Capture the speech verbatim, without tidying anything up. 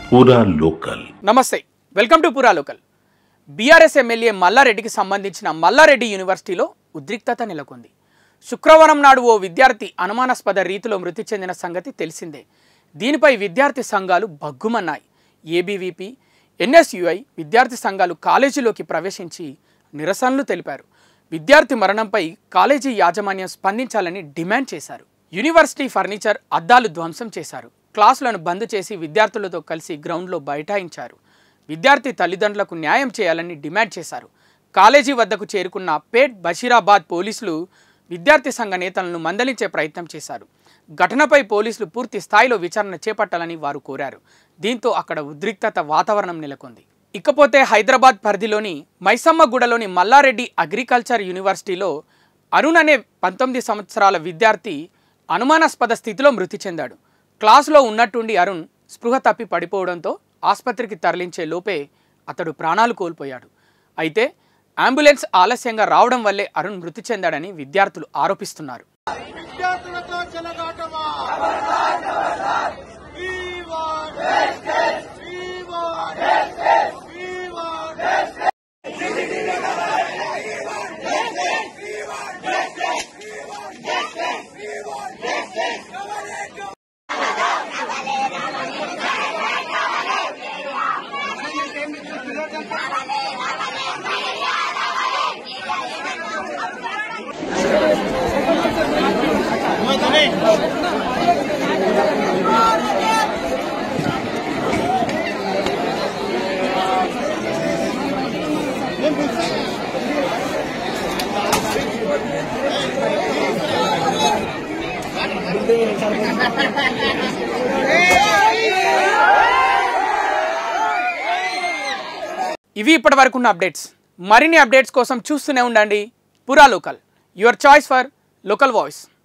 పూరా లోకల్. నమస్తే, welcome to Pura local. BRS MLA మల్లారెడ్డికి సంబంధించిన మల్లారెడ్డి యూనివర్సిటీలో ఉద్రిక్తత నెలకొంది. శుక్రవారం నాడు ఓ విద్యార్థి అనుమానాస్పద రీతిలో మృతి చెందిన సంగతి తెలిసిందే. దీనిపై విద్యార్థి సంఘాలు బగ్గుమన్నాయి. ఏబీవీపీ, ఎన్ఎస్యుఐ విద్యార్థి సంఘాలు కాలేజీలోకి ప్రవేశించి నిరసనలు తెలిపారు. విద్యార్థి మరణంపై కాలేజీ యాజమాన్యం స్పందించాలని డిమాండ్ చేశారు. యూనివర్సిటీ ఫర్నిచర్, అద్దాలు ధ్వంసం చేశారు. క్లాసులను బంద్ చేసి విద్యార్థులతో కలిసి గ్రౌండ్లో బైఠాయించారు. విద్యార్థి తల్లిదండ్రులకు న్యాయం చేయాలని డిమాండ్ చేశారు. కాలేజీ వద్దకు చేరుకున్న పేట్ బషీరాబాద్ పోలీసులు విద్యార్థి సంఘ నేతలను మందలించే ప్రయత్నం చేశారు. ఘటనపై పోలీసులు పూర్తి స్థాయిలో విచారణ చేపట్టాలని వారు కోరారు. దీంతో అక్కడ ఉద్రిక్తత వాతావరణం నెలకొంది. ఇకపోతే హైదరాబాద్ పరిధిలోని మైసమ్మగూడలోని మల్లారెడ్డి అగ్రికల్చర్ యూనివర్సిటీలో అరుణ్ అనే పంతొమ్మిది సంవత్సరాల విద్యార్థి అనుమానాస్పద స్థితిలో మృతి చెందాడు. క్లాసులో ఉన్నట్టుండి అరుణ్ స్పృహ తప్పి పడిపోవడంతో ఆసుపత్రికి తరలించే లోపే అతడు ప్రాణాలు కోల్పోయాడు. అయితే అంబులెన్స్ ఆలస్యంగా రావడం వల్లే అరుణ్ మృతి చెందాడని విద్యార్థులు ఆరోపిస్తున్నారు. ఇవి ఇప్పటి వరకు ఉన్న అప్డేట్స్. మరిన్ని అప్డేట్స్ కోసం చూస్తూనే ఉండండి Pura local, your choice for local voice.